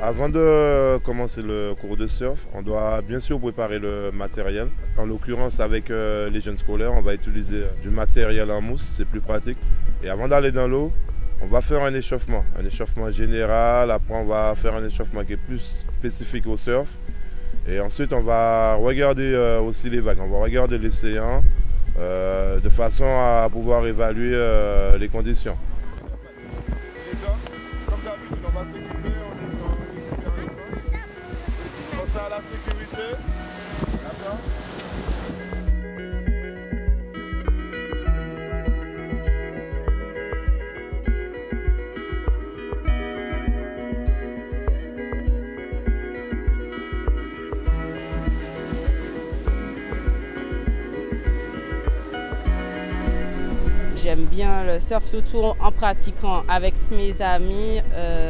Avant de commencer le cours de surf, on doit bien sûr préparer le matériel. En l'occurrence, avec les jeunes scolaires, on va utiliser du matériel en mousse, c'est plus pratique. Et avant d'aller dans l'eau, on va faire un échauffement général. Après, on va faire un échauffement qui est plus spécifique au surf. Et ensuite, on va regarder aussi les vagues, on va regarder l'océan de façon à pouvoir évaluer les conditions. Déjà, comme d'habitude, on va s'équiper, on est pensez à la sécurité. D'accord. J'aime bien le surf, surtout en pratiquant avec mes amis.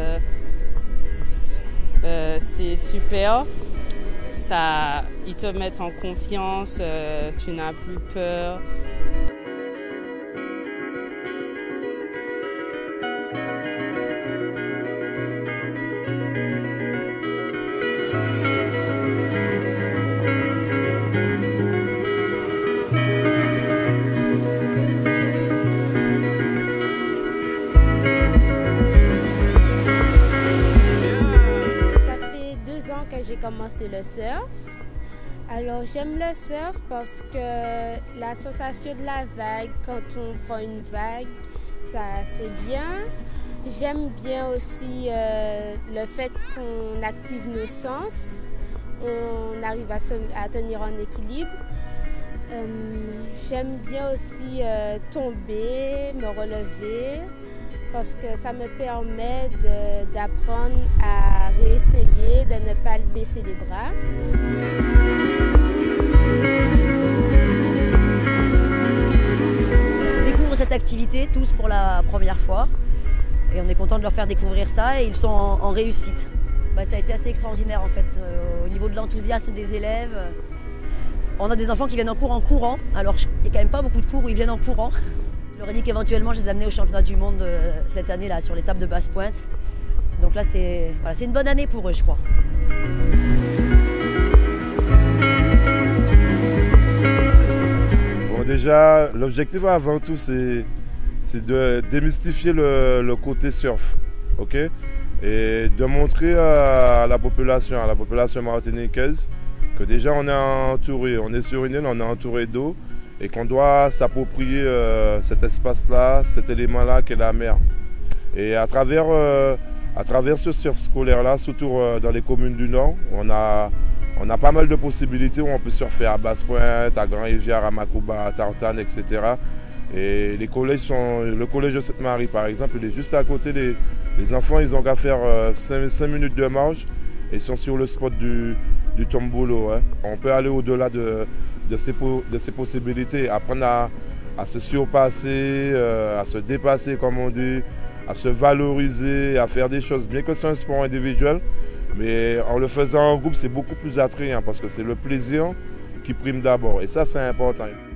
C'est super. Ils te mettent en confiance, tu n'as plus peur. Que j'ai commencé le surf. Alors j'aime le surf parce que la sensation de la vague, quand on prend une vague, ça c'est bien. J'aime bien aussi le fait qu'on active nos sens, on arrive à tenir en équilibre. J'aime bien aussi tomber, me relever, parce que ça me permet d'apprendre à réessayer, de ne pas baisser les bras. On découvre cette activité tous pour la première fois et on est content de leur faire découvrir ça et ils sont en réussite. Ça a été assez extraordinaire en fait, au niveau de l'enthousiasme des élèves. On a des enfants qui viennent en cours en courant, alors il n'y a quand même pas beaucoup de cours où ils viennent en courant. Je leur ai dit qu'éventuellement je les amenais au championnat du monde cette année là sur l'étape de Basse-Pointe. Donc là c'est une bonne année pour eux je crois. Bon, déjà l'objectif avant tout c'est de démystifier le côté surf, ok? Et de montrer à la population martiniquaise que déjà on est entouré, on est sur une île, on est entouré d'eau. Et qu'on doit s'approprier cet espace-là, cet élément-là qu'est la mer. Et à travers ce surf scolaire-là, surtout dans les communes du Nord, on a pas mal de possibilités où on peut surfer à Basse-Pointe, à Grand-Rivière, à Macouba, à Tartane, etc. Et les collèges le collège de Sainte-Marie par exemple, il est juste à côté. Les enfants, ils ont qu'à faire 5 minutes de marche et ils sont sur le spot du Tombolo. Hein. On peut aller au-delà de ces possibilités, apprendre à se surpasser, à se dépasser comme on dit, à se valoriser, à faire des choses, bien que c'est un sport individuel, mais en le faisant en groupe c'est beaucoup plus attrayant parce que c'est le plaisir qui prime d'abord et ça c'est important.